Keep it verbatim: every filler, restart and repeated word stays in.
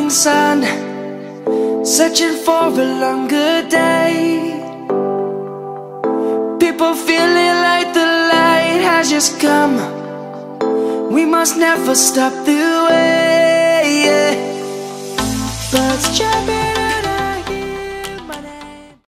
morning sun, searching for a longer day. People feeling like the light has just come. We must never stop the way, yeah. Birds